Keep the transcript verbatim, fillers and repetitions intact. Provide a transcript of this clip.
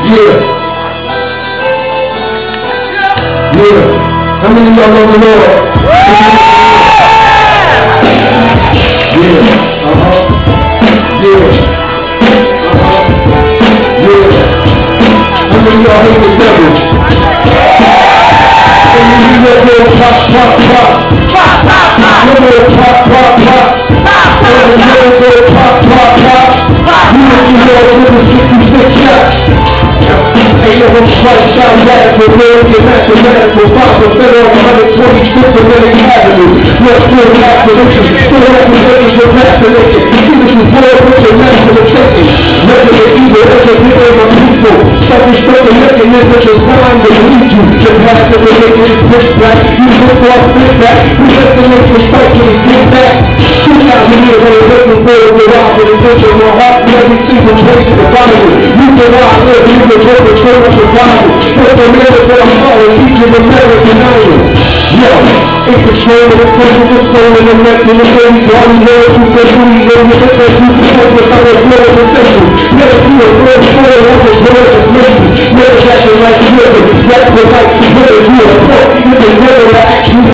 Yeah. Yeah. How many of y'all know the Lord? Yeah. Uh-huh. Yeah. Uh-huh. Yeah. How many of y'all hate the devil? How many of y'all go pop, pop, pop? Pop, pop, pop. You go pop, pop, pop. Pop, pop, pop. You go pop, pop, pop. Pop, you know you know fifty-six shots. Ain't no one strike shot radical, real, your mathematical, five percent on one hundred twenty-six Atlantic Avenue. You're still calculation, still representing your vaccination. See this is war with your national attention. Regular evil, educating my people. Self-destructive mechanism designed to lead you. The past of religion is pushed back. You look off, sit back. We let the nation strike to get back. two thousand years on the looking for the rock and attention. My heart never sees the place of the Bible. You can lie, live, you can go to church. Survival, put the middle for a soul, teaching American only. Yo, in control of the physical soul and the neck in the face, all the words who